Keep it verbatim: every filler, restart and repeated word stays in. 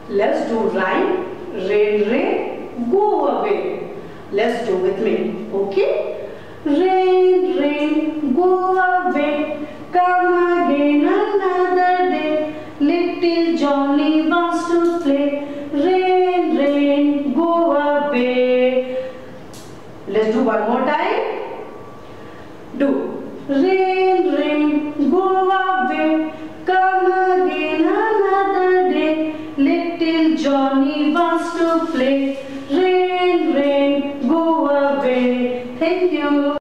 Let's do rhyme. Rain, rain, go away. Let's do with me. Okay? Rain, rain, go away. Come again another day. Little Johnny wants to play. Rain, rain, go away. Let's do one more time. Do. Rain.